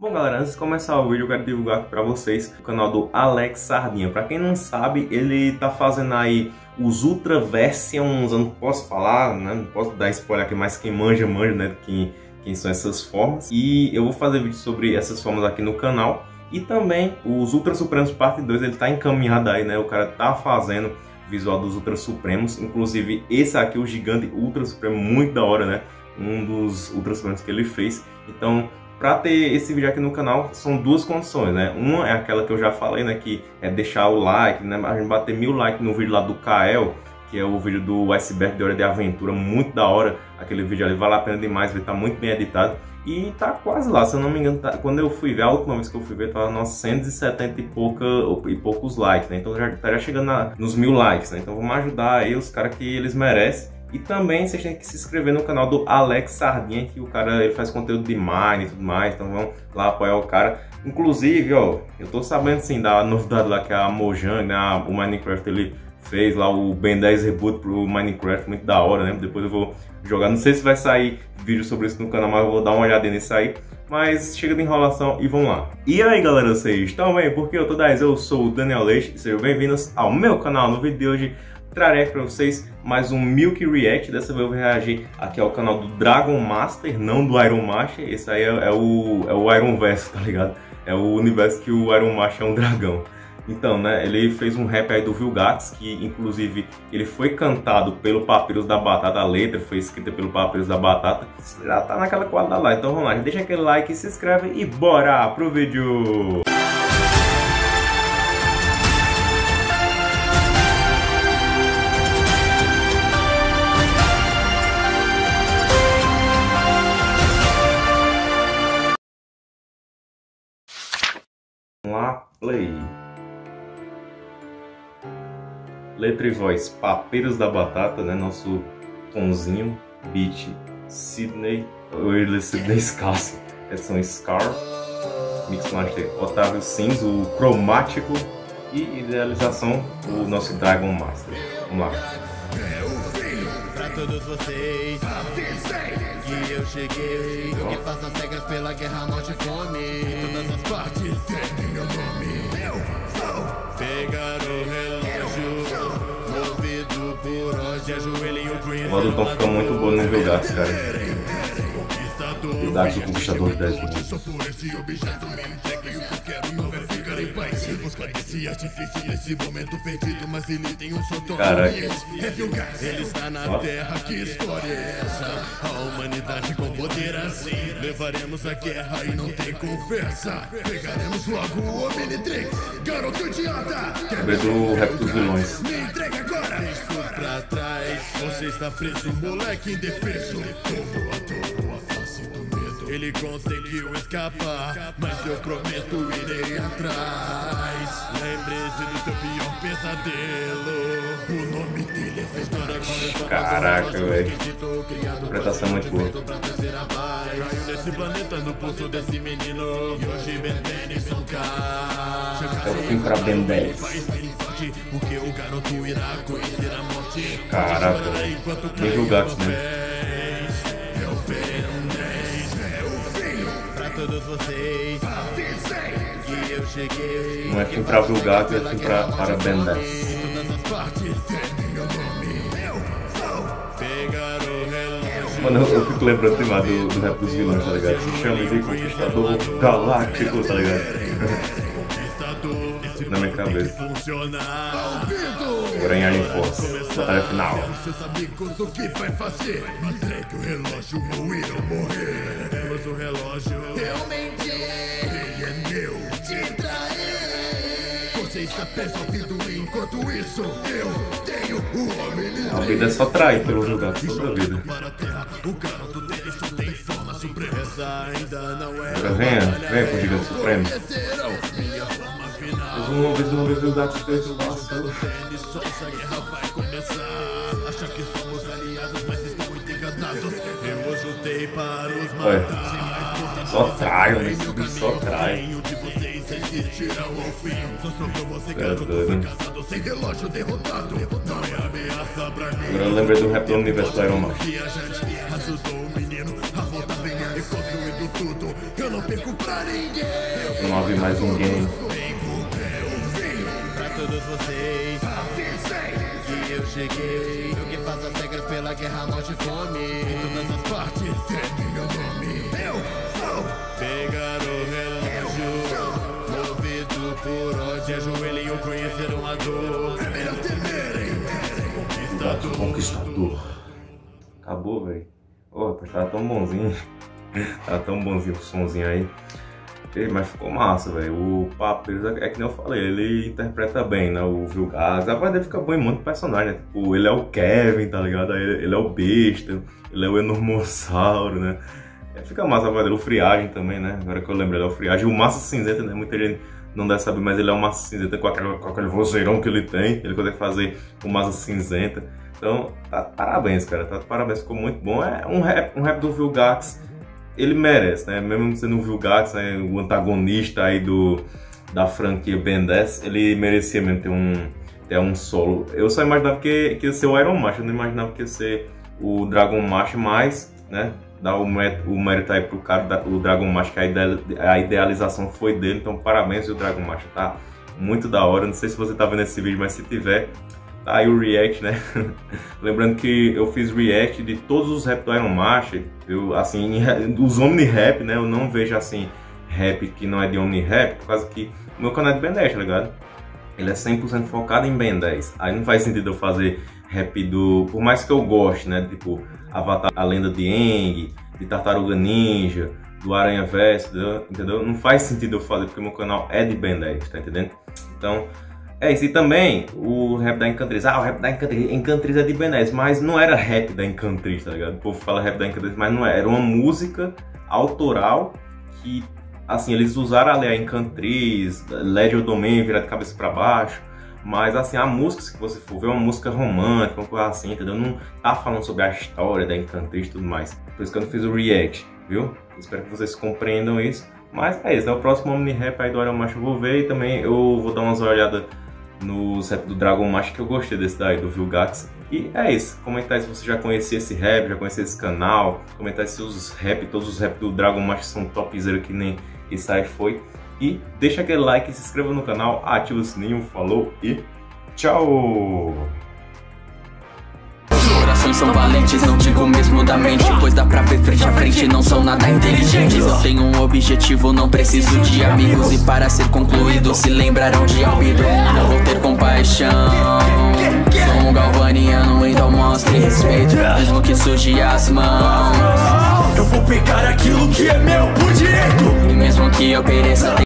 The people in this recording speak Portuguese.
Bom galera, antes de começar o vídeo eu quero divulgar aqui pra vocês o canal do Alex Sardinha. Pra quem não sabe, ele tá fazendo aí os Ultra Versions, eu não posso falar, né? Não posso dar spoiler aqui, mas quem manja, né? Quem são essas formas. E eu vou fazer vídeo sobre essas formas aqui no canal. E também os Ultra Supremos parte 2, ele tá encaminhado aí, né? O cara tá fazendo visual dos Ultra Supremos. Inclusive esse aqui, o Gigante Ultra Supremo, muito da hora, né? Um dos Ultra Supremos que ele fez. Então, para ter esse vídeo aqui no canal, são duas condições, né? Uma é aquela que eu já falei, né? Que é deixar o like, né? A gente bater 1000 likes no vídeo lá do Kael, que é o vídeo do Iceberg de Hora de Aventura, muito da hora. Aquele vídeo ali vale a pena demais, ele tá muito bem editado. E tá quase lá, se eu não me engano, quando eu fui ver, a última vez que eu fui ver, tava 970 e poucos likes, né? Então já estaria chegando nos 1000 likes, né? Então vamos ajudar aí os caras que eles merecem. E também vocês têm que se inscrever no canal do Alex Sardinha, que o cara ele faz conteúdo de Mine e tudo mais, então vamos lá apoiar o cara. Inclusive, ó, eu tô sabendo sim da novidade lá que a Mojang, né, o Minecraft, ele fez lá o Ben 10 Reboot pro Minecraft, muito da hora, né? Depois eu vou jogar, não sei se vai sair vídeo sobre isso no canal, mas eu vou dar uma olhadinha nisso aí. Mas chega de enrolação e vamos lá. E aí galera, vocês estão bem? Porque eu tô 10, eu sou o Daniel Leite, sejam bem-vindos ao meu canal. No vídeo de hoje trarei para vocês mais um Milk React. Dessa vez eu vou reagir aqui ao canal do Dragon Master, não do Iron Master. Esse aí é o Iron Verso, tá ligado? É o universo que o Iron Master é um dragão. Então, né, ele fez um rap aí do Vilgax, que inclusive ele foi cantado pelo Papyrus da Batata, a letra foi escrita pelo Papyrus da Batata. Já tá naquela quadra lá, então vamos lá, deixa aquele like, se inscreve e bora pro vídeo! Vamos lá, play. Letra e voz, Papyrus da Batata, né? Nosso Tonzinho. Beat, Sidney Scasso. Essa é Scar. Mixmaster, Otávio Sims, o Cromático. E idealização, o nosso Dragon Master. Vamos lá. Pra todos vocês que eu cheguei, que faço as regras pela guerra, morte e fome. Todas as partes têm meu nome. Eu vou pegar o relógio, movido por hoje, ajoelho o Green. O modo Tom fica muito bom no Vilgax, cara. Vilgax, o Conquistador de 10 minutos. Só por esse objeto me entregue o que eu quero, não vai ficar em paz. Buscar esse artifício nesse momento perdido, mas ele tem um sotão. Caraca. É Vilgax, ele está na terra, que história é essa? A humanidade com poder assim, levaremos a guerra e não tem conversa. Pegaremos logo o Omnitrix, garoto idiota. Lembrei do rap dos vilões. Me entrega agora. Deixa pra trás, você está preso, moleque indefeso. Como ator, a face do medo. Ele conseguiu escapar, mas eu prometo irei atrás. Lembre-se do seu pior pesadelo. O nome dele é Fedora. Caraca, velho. Interpretação muito boa. Caiu nesse planeta no pulso desse menino. E hoje Ben 10 são cá. É o fim pra Ben 10. Porque o garoto irá conhecer a morte. Caraca, velho. Bem Vilgax, né? É o Ben 10, é o fim. Pra todos vocês que eu cheguei. Não é fim pra Vilgax, é fim para Ben 10. Todas as partes têm meu nome. Eu vou pegar o relógio. Mano, eu fico lembrando demais do rap dos vilões, tá ligado? Se chama de Conquistador Galáctico, tá ligado? Na minha cabeça. Granhagem Force. Batalha final. Seus amigos, o que vai fazer? Entregue o relógio ou irão morrer. Temos o relógio. Realmente ele é meu. Te trair. Você está preso ao vidro enquanto isso eu tenho o homem. A vida é só trair pelo Vilgax toda a vida. Para a terra, o garoto dele só tem forma suprema. Essa ainda não é. Agora venha com o Gigante Supremo. Minha forma final. Mais uma vez Vilgax fez o laço. A guerra vai começar. Acha que somos aliados, mas estão muito enganados. Eu os lutei para os matar. Só trai, esse bicho só trai. De vocês resistirão ao fim. Só sobrou você, garoto fracassado, sem relógio derrotado. Não é ameaça pra mim. Agora eu lembrei do rap do universo do Iron Man. Viajante ajudou o menino a voltar bem E construindo tudo, eu não perco pra ninguém. Eu não ouvi mais ninguém. Pra todos vocês, que eu cheguei. Eu que faço as regras pela guerra, morte e fome. Em todas as partes tem meu nome. Eu sou pegar o relógio, movido por ódio. Ajoelhem ou conheceram a dor. É melhor temerem, Conquistador. Acabou, velho. Ô, rapaz, tava tão bonzinho. Tava tão bonzinho o sonzinho aí. Mas ficou massa, velho. O Papyrus é que nem eu falei, ele interpreta bem, né? O Vilgax. A voz dele fica boa em muito personagem, né? Tipo, ele é o Kevin, tá ligado? Ele é o Besta, ele é o Enormossauro, né? Fica massa a voz dele. O Friagem também, né? Agora que eu lembro, ele é o Friagem. O Massa Cinzenta, né? Muita gente não deve saber, mas ele é o Massa Cinzenta com aquele vozeirão que ele tem. Ele consegue fazer o Massa Cinzenta. Então, tá, parabéns, cara. Tá, parabéns, ficou muito bom. É um rap do Vilgax. Ele merece, né? Mesmo sendo o Vilgax, né? O antagonista aí da franquia Ben 10, ele merecia mesmo ter um solo. Eu só imaginava que ia ser o Iron Master, eu não imaginava que ia ser o Dragon Master, mas, né? Dar o mérito aí pro cara, o Dragon Master, que a idealização foi dele, então parabéns, o Dragon Master, tá muito da hora. Não sei se você tá vendo esse vídeo, mas se tiver, tá aí o react, né? Lembrando que eu fiz react de todos os rap do Iron Master. Eu, assim, dos Omni-Rap, né? Eu não vejo, assim, rap que não é de Omni-Rap, por causa que o meu canal é de Ben 10, tá ligado? Ele é 100% focado em Ben 10. Aí não faz sentido eu fazer rap do... Por mais que eu goste, né? Tipo, Avatar, a Lenda de Aang, de Tartaruga Ninja, do Aranha Verso, entendeu? Não faz sentido eu fazer, porque o meu canal é de Ben 10, tá entendendo? Então... é isso, e também o rap da Encantriz. Ah, o rap da Encantriz é de Ben 10, mas não era rap da Encantriz, tá ligado? O povo fala rap da Encantriz, mas não era. Era uma música autoral que, assim, eles usaram ali a Encantriz, Legend Domain, virar de cabeça pra baixo. Mas, assim, a música, se você for ver, é uma música romântica, uma coisa assim, entendeu? Não tá falando sobre a história da Encantriz e tudo mais. Por isso que eu não fiz o react, viu? Espero que vocês compreendam isso. Mas é isso, é o próximo Omni-Rap aí do Iron Master eu vou ver, e também eu vou dar umas olhadas no rap do Dragon Master, que eu gostei desse daí, do Vilgax. E é isso, comentar se você já conhecia esse rap, já conhecia esse canal, comentar se todos os rap do Dragon Master são topzera que nem esse aí foi. E deixa aquele like, se inscreva no canal, ativa o sininho, falou e tchau! Corações são valentes, não digo mesmo da mente, pois dá pra ver frente a frente, não são nada inteligentes. Eu tenho um objetivo, não preciso de amigos, e para ser concluído se lembrarão de Albedo. Não vou ter compaixão, sou um galvaniano, então mostre respeito, mesmo que suje as mãos. Eu vou pegar aquilo que é meu por direito, e mesmo que eu pereça